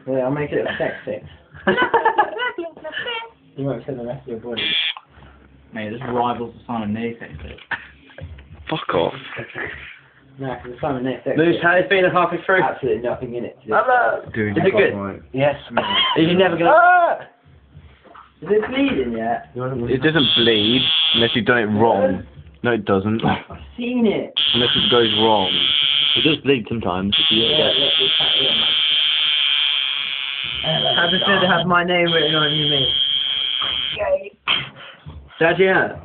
Yeah, I'll make it look sexy. You won't see the rest of your body. Mate, this rivals the Simon Nace exit. Fuck off. No, because the Simon Nace exit. Moose, how are you feeling halfway through? Absolutely nothing in it. Dude, is it good? Yes. Are you never gonna... Is it bleeding yet? It doesn't bleed unless you've done it wrong. No, it doesn't. I've seen it. Unless it goes wrong. It does bleed sometimes. If you How does it feel to have my name written on you, mate? Daddy, yeah.